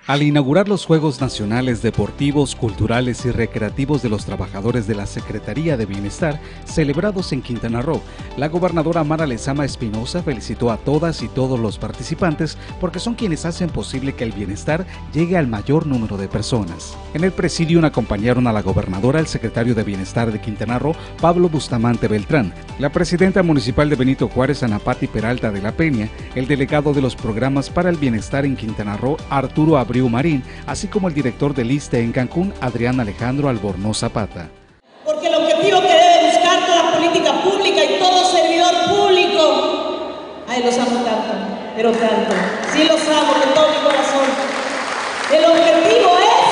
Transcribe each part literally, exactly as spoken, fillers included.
Al inaugurar los Juegos Nacionales Deportivos, Culturales y Recreativos de los Trabajadores de la Secretaría de Bienestar, celebrados en Quintana Roo, la gobernadora Mara Lezama Espinosa felicitó a todas y todos los participantes porque son quienes hacen posible que el bienestar llegue al mayor número de personas. En el presidium acompañaron a la gobernadora el secretario de Bienestar de Quintana Roo, Pablo Bustamante Beltrán, la presidenta municipal de Benito Juárez, Ana Patti Peralta de la Peña, el delegado de los programas para el bienestar en Quintana Roo, Arturo Abreu Marín, así como el director del I S S S T E en Cancún, Adrián Alejandro Albornoz Zapata. Porque el objetivo que debe buscar toda política pública y todo servidor público, ay, los amo tanto, pero tanto, sí los amo con todo mi corazón. El objetivo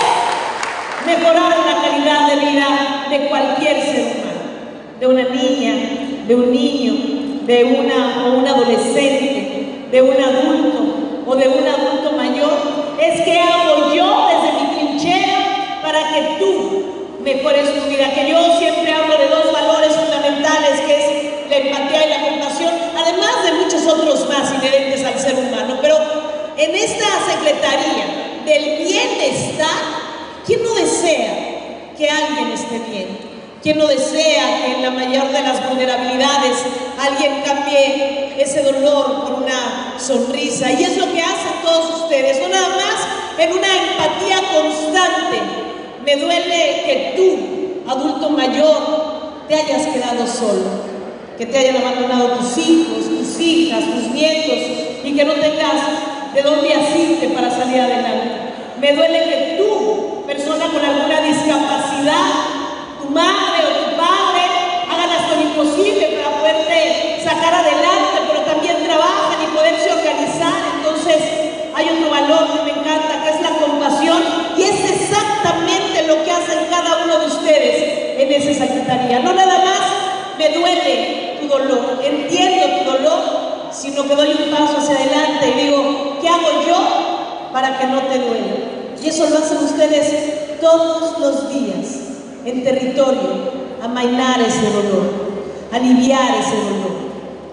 es mejorar la calidad de vida de cualquier ser humano, de una niña, de un niño, de una o un adolescente, de un adulto o de un adulto mayor. Es que hago yo desde mi trinchera para que tú mejores tu vida, que yo siempre hablo de dos valores fundamentales, que es la empatía y la compasión, además de muchos otros más inherentes al ser humano. Pero en esta Secretaría del Bienestar, ¿quién no desea que alguien esté bien? ¿Quién no desea que en la mayor de las vulnerabilidades alguien cambie ese dolor por una sonrisa? Y es lo que hacen todos ustedes, no nada más en una empatía constante. Me duele que tú, adulto mayor, te hayas quedado solo, que te hayan abandonado tus hijos, tus hijas, tus nietos y que no tengas de dónde asirte para salir adelante. Me duele que tú, persona con alguna discapacidad, tu madre o tu padre hagan hasta lo imposible para poderte sacar adelante, pero también trabajan y poderse organizar. Entonces hay otro valor que me encanta, que es la compasión, y es exactamente lo que hacen cada uno de ustedes en esa secretaría. No nada más me duele tu dolor, entiendo tu dolor, sino que doy un paso hacia adelante y digo, ¿qué hago yo para que no te duela? Y eso lo hacen ustedes todos los días en territorio, amainar ese dolor, aliviar ese dolor,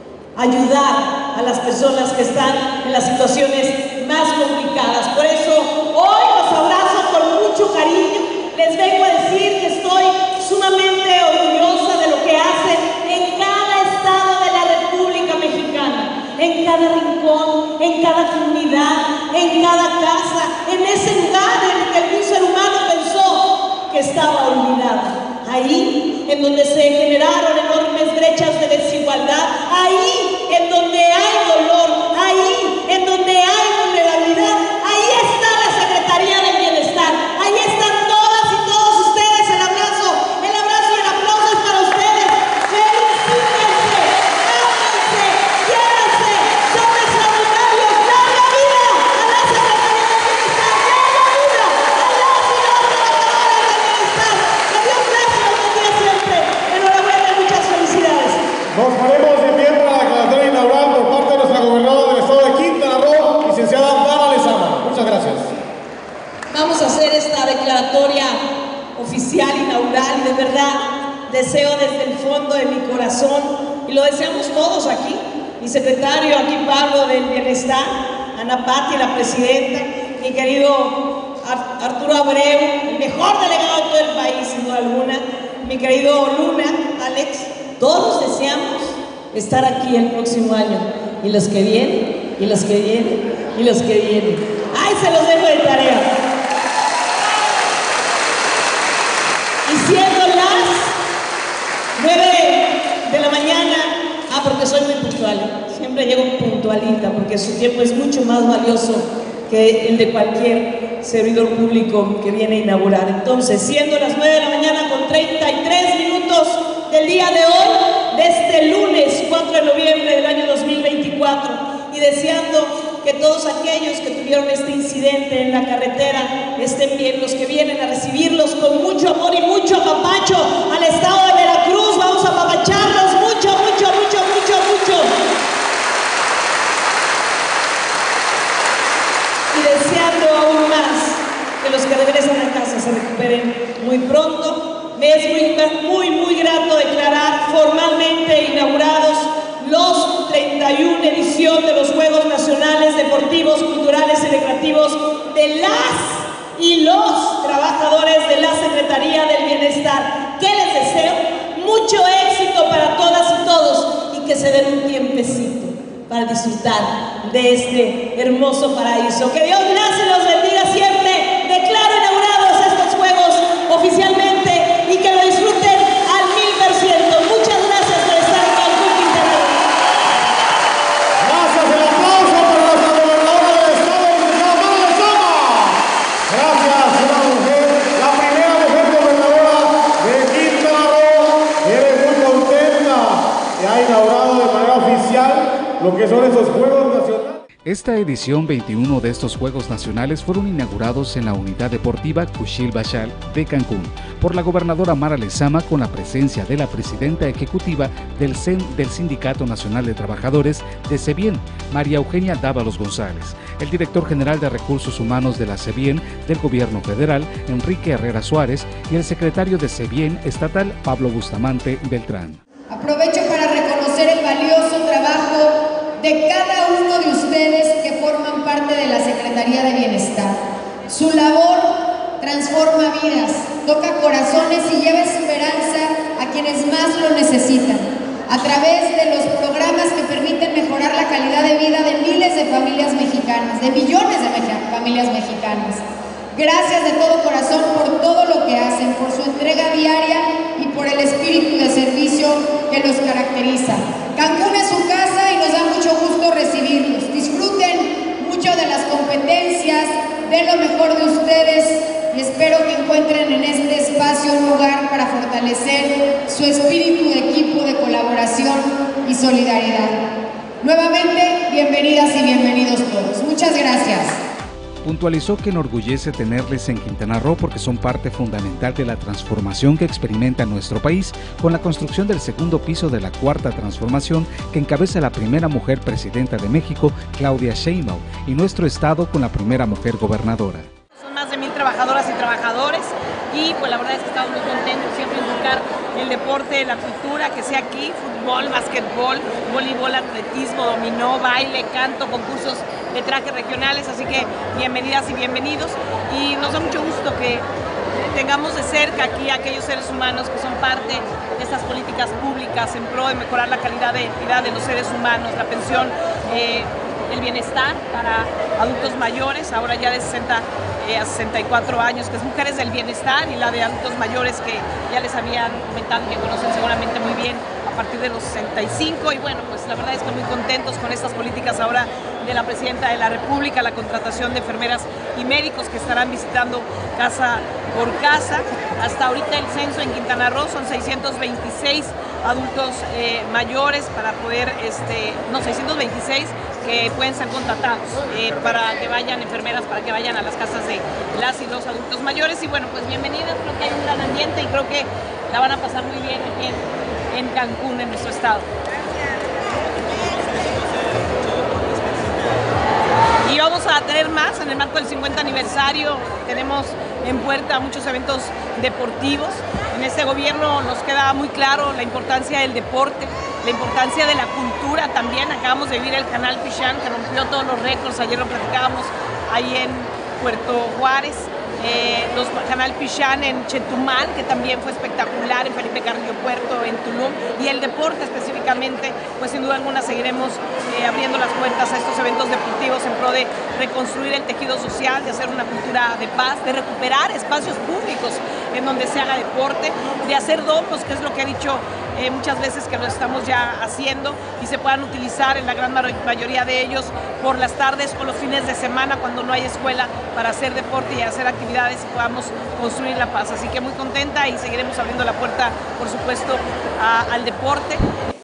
ayudar a las personas que están en las situaciones más complicadas. Por eso hoy los abrazo con mucho cariño. Les vengo a decir que estoy sumamente orgullosa de lo que hacen en cada estado de la República Mexicana, en cada rincón, en cada comunidad, en cada casa, en ese lugar en el que algún ser humano pensó que estaba olvidado. Ahí en donde se generaron enormes brechas de desigualdad, ahí en donde hay dolor, ahí en donde hay vulnerabilidad, ahí está la Secretaría del Bienestar, ahí están todas y todos ustedes. El abrazo, el abrazo y el aplauso es para ustedes. Felicítense, ámense, quiéranse, son extraordinarios. ¡Larga vida a la Secretaría del Bienestar! ¡Larga vida a las y los trabajadores del bienestar! ¡Que Dios gracias los bendiga siempre! Enhorabuena y muchas felicidades. Nos ponemos de pie para la declaratoria inaugural por parte de nuestra gobernadora del estado de Quintana Roo, licenciada Mara Lezama. Muchas gracias. Vamos a hacer esta declaratoria oficial inaugural y de verdad deseo desde el fondo de mi corazón, y lo deseamos todos aquí, mi secretario aquí Pablo del Bienestar, Ana Patti, la presidenta, mi querido Arturo Abreu, el mejor delegado de todo el país sin duda alguna, mi querido Luna, Alex, todos deseamos estar aquí el próximo año, y los que vienen, y los que vienen, y los que vienen. ¡Ay, se los dejo de tarea! Y siendo las nueve de la mañana, ah, porque soy muy puntual, siempre llego puntualita, porque su tiempo es mucho más valioso que el de cualquier servidor público que viene a inaugurar. Entonces, siendo las nueve de la mañana con treinta y tres minutos del día de hoy, de este lunes cuatro de noviembre del año dos mil veinticuatro, y deseando que todos aquellos que tuvieron este incidente en la carretera estén bien, los que vienen a recibirlos con mucho amor y mucho apapacho al estado de Veracruz, vamos a apapacharlos mucho, mucho, mucho, mucho, mucho. Y deseando aún más que los que regresan a casa se recuperen muy pronto. Me es muy, muy, muy grato declarar formalmente inaugurados los treinta y una edición de los Juegos Nacionales Deportivos, Culturales y Recreativos de las y los trabajadores de la Secretaría del Bienestar. ¿Qué les deseo? Mucho éxito para todas y todos y que se den un tiempecito para disfrutar de este hermoso paraíso. Que Dios las y los bendiga siempre. Declaro inaugurados estos Juegos oficialmente y que lo disfruten al mil por ciento. Muchas gracias por estar en Cancún, Quintana Roo. Gracias, el aplauso para nuestra gobernadora del estado, licenciada Mara Lezama. Gracias, una mujer, la primera mujer gobernadora de Quintana Roo. Eres muy contenta que ha inaugurado de manera oficial lo que son esos Juegos Nacionales. Esta edición veintiuno de estos Juegos Nacionales fueron inaugurados en la Unidad Deportiva Kushil Bashal de Cancún por la gobernadora Mara Lezama con la presencia de la presidenta ejecutiva del, C E N, del Sindicato Nacional de Trabajadores de SEBIEN, María Eugenia Dávalos González, el director general de Recursos Humanos de la SEBIEN del Gobierno Federal, Enrique Herrera Suárez, y el secretario de SEBIEN estatal, Pablo Bustamante Beltrán. Aprovecho para reconocer el valioso trabajo de cada uno de ustedes que forman parte de la Secretaría de Bienestar. Su labor transforma vidas, toca corazones y lleva esperanza a quienes más lo necesitan, a través de los programas que permiten mejorar la calidad de vida de miles de familias mexicanas, de millones de familias mexicanas. Gracias de todo corazón por todo lo que hacen, por su entrega diaria y por el espíritu de servicio que los caracteriza. Cancún es su casa y nos da mucho gusto recibirlos. Disfruten mucho de las competencias, de lo mejor de ustedes y espero que encuentren en este espacio un lugar para fortalecer su espíritu de equipo, de colaboración y solidaridad. Nuevamente, bienvenidas y bienvenidos todos. Muchas gracias. Puntualizó que enorgullece tenerles en Quintana Roo porque son parte fundamental de la transformación que experimenta nuestro país con la construcción del segundo piso de la Cuarta Transformación que encabeza la primera mujer presidenta de México, Claudia Sheinbaum, y nuestro estado con la primera mujer gobernadora. Son más de mil trabajadoras y trabajadores y pues la verdad es que estamos muy contentos siempre en buscar el deporte, la cultura, que sea aquí, fútbol, básquetbol, voleibol, atletismo, dominó, baile, canto, concursos de trajes regionales, así que bienvenidas y bienvenidos y nos da mucho gusto que tengamos de cerca aquí a aquellos seres humanos que son parte de estas políticas públicas en pro de mejorar la calidad de vida de los seres humanos, la pensión, eh, el bienestar para adultos mayores, ahora ya de sesenta a sesenta y cuatro años, que es Mujeres del Bienestar, y la de adultos mayores que ya les habían comentado que conocen seguramente muy bien a partir de los sesenta y cinco, y bueno, pues la verdad es que muy contentos con estas políticas ahora de la Presidenta de la República, la contratación de enfermeras y médicos que estarán visitando casa por casa. Hasta ahorita el censo en Quintana Roo son seiscientos veintiséis adultos eh, mayores para poder, este, no, seiscientos veintiséis que pueden ser contratados eh, para que vayan enfermeras, para que vayan a las casas de las y los adultos mayores. Y bueno, pues bienvenidos, creo que hay un gran ambiente y creo que la van a pasar muy bien aquí en, en Cancún, en nuestro estado. Y vamos a tener más en el marco del cincuenta aniversario, tenemos en puerta muchos eventos deportivos. En este gobierno nos queda muy claro la importancia del deporte, la importancia de la cultura también. Acabamos de vivir el Canal Pichán, que rompió todos los récords, ayer lo platicábamos ahí en Puerto Juárez. Eh, los Canal Pichán en Chetumal, que también fue espectacular, en Felipe Carrillo Puerto, en Tulum, y el deporte específicamente, pues sin duda alguna seguiremos eh, abriendo las puertas a estos eventos deportivos en pro de reconstruir el tejido social, de hacer una cultura de paz, de recuperar espacios públicos en donde se haga deporte, de hacer domos, que es lo que he dicho eh, muchas veces que lo estamos ya haciendo, y se puedan utilizar en la gran mayoría de ellos por las tardes o los fines de semana cuando no hay escuela, para hacer deporte y hacer actividades y podamos construir la paz. Así que muy contenta y seguiremos abriendo la puerta, por supuesto, a, al deporte.